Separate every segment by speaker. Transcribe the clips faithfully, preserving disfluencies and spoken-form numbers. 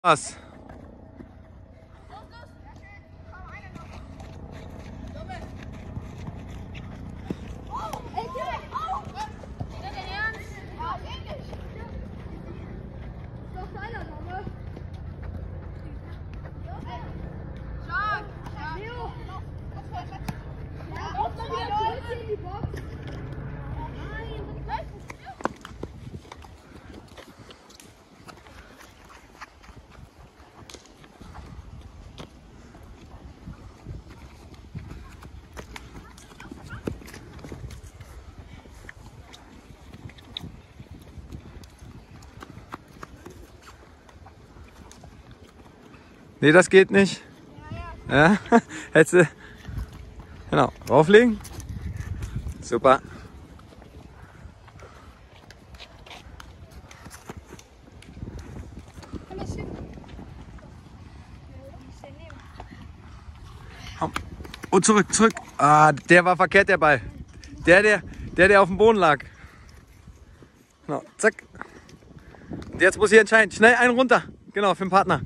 Speaker 1: Was? Nee, das geht nicht. Ja, ja. Hättest du. Genau, rauflegen. Super. Und zurück, zurück. Ah, der war verkehrt, der Ball. Der, der, der, der auf dem Boden lag. Genau, zack. Und jetzt muss ich entscheiden. Schnell einen runter. Genau, für den Partner.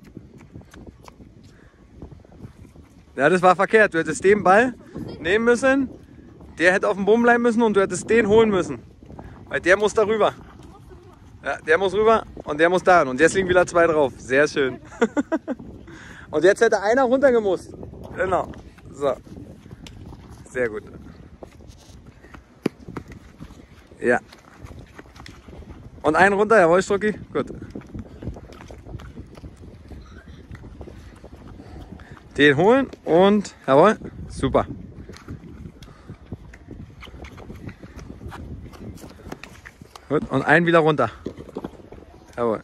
Speaker 1: Ja, das war verkehrt. Du hättest den Ball nehmen müssen, der hätte auf dem Boden bleiben müssen und du hättest den holen müssen. Weil der muss da rüber. Ja, der muss rüber und der muss da. Und jetzt liegen wieder zwei drauf. Sehr schön. Und jetzt hätte einer runtergemusst. Genau. So. Sehr gut. Ja. Und einen runter, jawohl, Strucki. Gut. Den holen und jawohl, super. Gut, und einen wieder runter. Jawohl.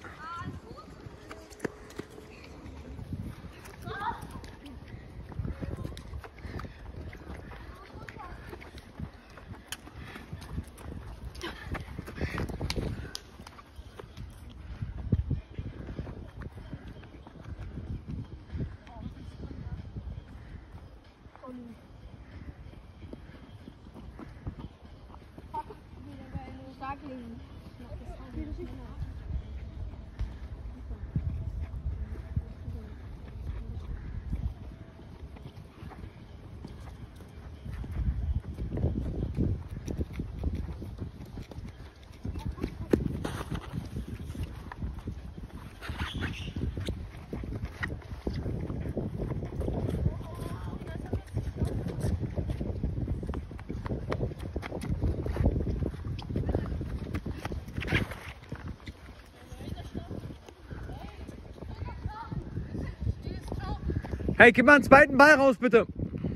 Speaker 1: Hey, gib mal einen zweiten Ball raus, bitte.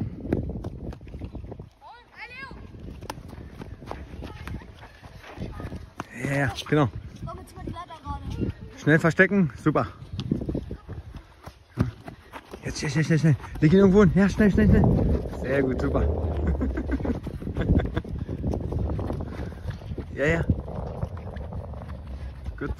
Speaker 1: Ja, ja, genau. Schnell verstecken, super. Jetzt schnell, schnell, schnell, schnell. Leg ihn irgendwo hin. Ja, schnell, schnell, schnell. Sehr gut, super. Ja, ja. Gut.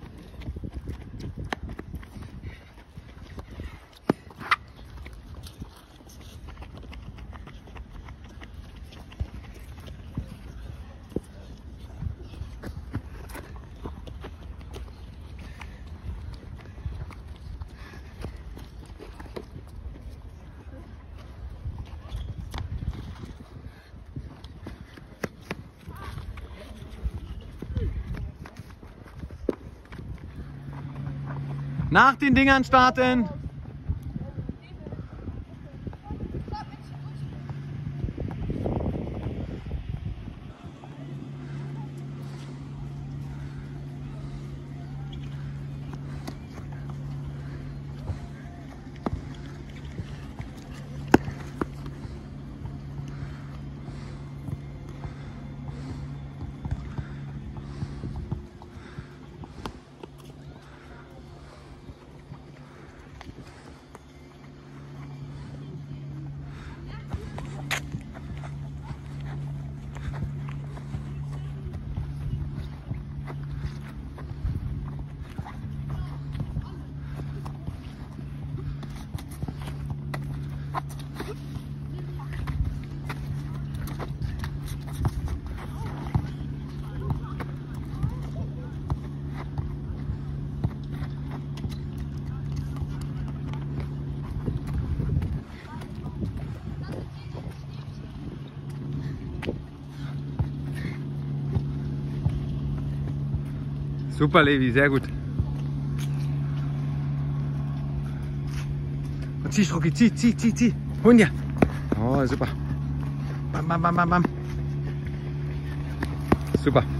Speaker 1: Nach den Dingern starten. Super, Levi, sehr gut. Und zieh, Strucki, zieh, zieh, zieh, zieh. Hund ja. Oh, super. Bam, bam, bam, bam, bam. Super.